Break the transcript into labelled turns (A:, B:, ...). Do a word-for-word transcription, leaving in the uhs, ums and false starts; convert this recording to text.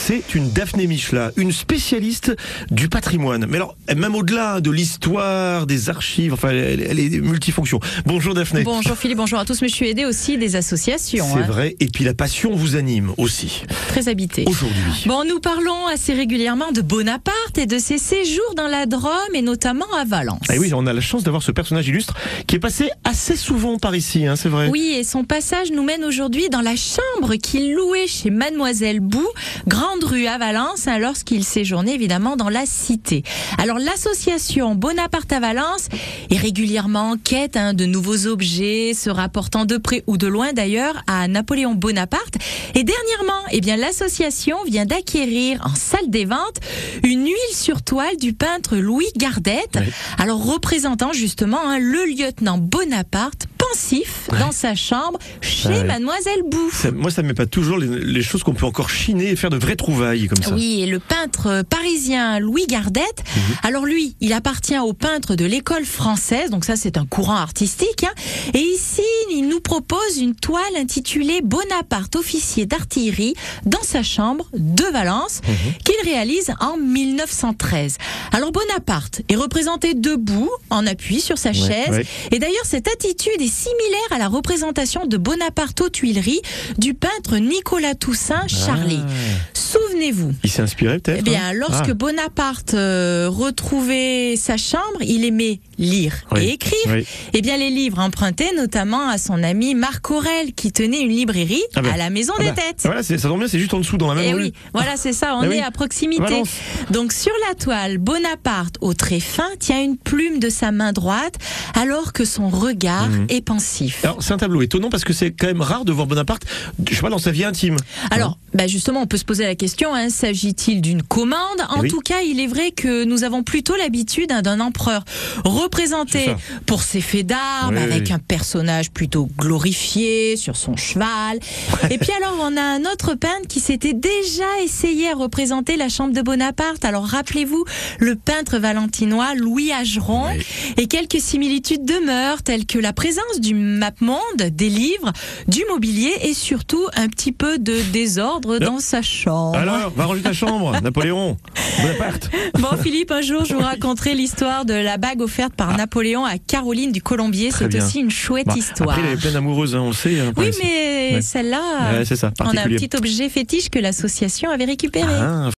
A: c'est une Daphné Michelat, une spécialiste du patrimoine. Mais alors, même au-delà de l'histoire, des archives, enfin, elle, elle est multifonction. Bonjour Daphné.
B: Bonjour Philippe, bonjour à tous. Mais je suis aidée aussi des associations.
A: C'est
B: hein.
A: vrai. Et puis la passion vous anime aussi.
B: Très habitée.
A: Aujourd'hui.
B: Bon, nous parlons assez régulièrement de Bonaparte et de ses séjours dans la Drôme et notamment à Valence.
A: Et oui, on a la chance d'avoir ce personnage illustre qui est passé assez souvent par ici, hein, c'est vrai.
B: Oui, et son passage nous mène aujourd'hui dans la chambre qu'il louait chez Mademoiselle Bou, Grande Rue à Valence, hein, lorsqu'il séjournait évidemment dans la cité. Alors l'association Bonaparte à Valence est régulièrement en quête hein, de nouveaux objets se rapportant de près ou de loin d'ailleurs à Napoléon Bonaparte. Et dernièrement, eh bien l'association vient d'acquérir en salle des ventes une huile sur toile du peintre Louis Gardette,
A: oui.
B: alors représentant justement hein, le lieutenant Bonaparte pensif
A: ouais.
B: dans sa chambre chez
A: ouais.
B: Mademoiselle Bou.
A: Ça, moi, ça ne met pas toujours les, les choses qu'on peut encore chiner et faire de vraies trouvailles comme ça.
B: Oui, et le peintre parisien Louis Gardette, mmh. alors lui, il appartient au peintre de l'école française, donc ça c'est un courant artistique, hein, et ici, il nous propose une toile intitulée Bonaparte, officier d'artillerie, dans sa chambre de Valence, mmh. qu'il réalise en mille neuf cent treize. Alors Bonaparte est représenté debout, en appui sur sa ouais, chaise, ouais. et d'ailleurs cette attitude est similaire à la représentation de Bonaparte aux Tuileries du peintre Nicolas Toussaint Charlet. Ah. Souvenez-vous.
A: Il s'est inspiré peut-être.
B: Eh bien,
A: hein
B: lorsque
A: ah.
B: Bonaparte euh, retrouvait sa chambre, il aimait lire oui. et écrire. Oui. Eh bien, les livres empruntés notamment à son ami Marc Aurèle, qui tenait une librairie ah ben. à la Maison ah des ben. Têtes.
A: Voilà, ça tombe bien, c'est juste en dessous dans la même
B: eh
A: rue.
B: Oui, voilà, c'est ça, on
A: ah
B: est
A: oui.
B: à proximité.
A: Valence.
B: Donc, sur la toile, Bonaparte, au trait fin, tient une plume de sa main droite, alors que son regard mmh. est pensif.
A: Alors, c'est un tableau étonnant parce que c'est quand même rare de voir Bonaparte, je sais pas, dans sa vie intime.
B: Alors, bah justement, on peut se poser la question, hein, s'agit-il d'une commande ? En oui. tout cas, il est vrai que nous avons plutôt l'habitude hein, d'un empereur représenté pour ses faits d'armes, oui, avec oui. un personnage plutôt glorifié sur son cheval. Et puis alors, on a un autre peintre qui s'était déjà essayé à représenter la chambre de Bonaparte. Alors, rappelez-vous, le peintre valentinois Louis Ageron. Oui. Et quelques similitudes demeurent, telles que la présence du map-monde, des livres, du mobilier et surtout un petit peu de désordre non. dans sa chambre.
A: Alors, va ranger ta chambre, Napoléon, Bonaparte.
B: Bon, Philippe, un jour, je vous raconterai l'histoire de la bague offerte par ah. Napoléon à Caroline du Colombier. Très C'est bien. aussi une chouette bah, histoire.
A: Après, il avait plein d'amoureuses, hein, on le sait. Hein,
B: oui, mais ouais. celle-là,
A: ouais, c'est ça,
B: on a un petit objet fétiche que l'association avait récupéré. Ah.